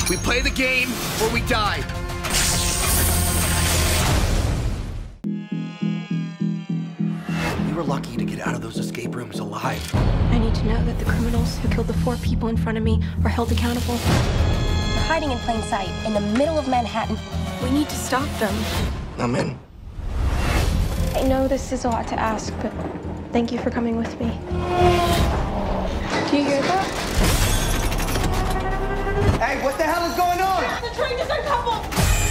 We play the game or we die. We were lucky to get out of those escape rooms alive. I need to know that the criminals who killed the 4 people in front of me are held accountable. They're hiding in plain sight in the middle of Manhattan. We need to stop them. I'm in. I know this is a lot to ask, but thank you for coming with me. Do you hear that? Hey, what the hell is going on? The train just uncoupled!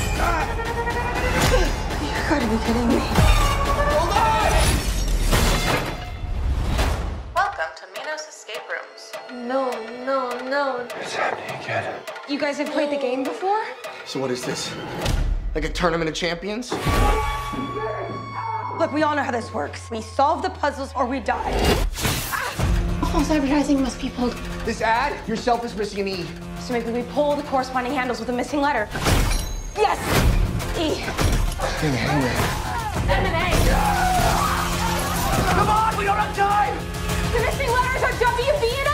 You gotta be kidding me. Hold on! Welcome to Minos Escape Rooms. No. It's happening again. You guys have played the game before? So what is this? Like a tournament of champions? Look, we all know how this works. We solve the puzzles or we die. False advertising must be pulled. This ad, yourself is missing an E. So maybe we pull the corresponding handles with a missing letter. Yes! E. Hang on. And an A. Come on, we don't have time! The missing letters are W, B, and O!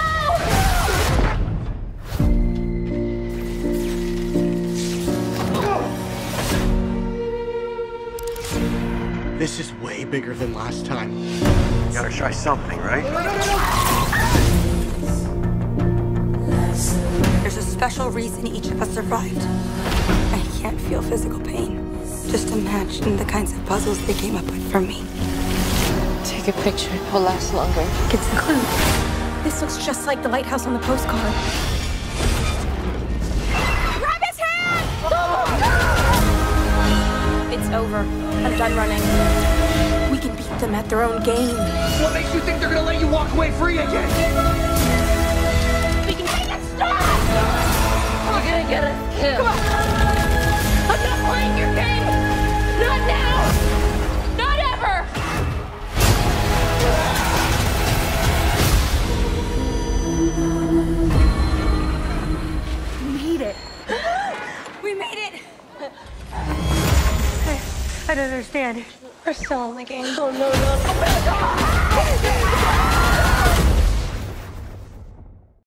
This is way bigger than last time. You gotta try something, right? There's a special reason each of us survived. I can't feel physical pain. Just imagine the kinds of puzzles they came up with for me. Take a picture. It will last longer. It's a clue. This looks just like the lighthouse on the postcard. Grab his hand! It's over. I'm done running. We can beat them at their own game. What makes you think they're gonna let you walk away free again? We can make it stop! You're gonna get us killed. Come on! I'm not playing your game! Not now! Not ever! We made it. We made it! I don't understand. We're still in the game. Oh, no.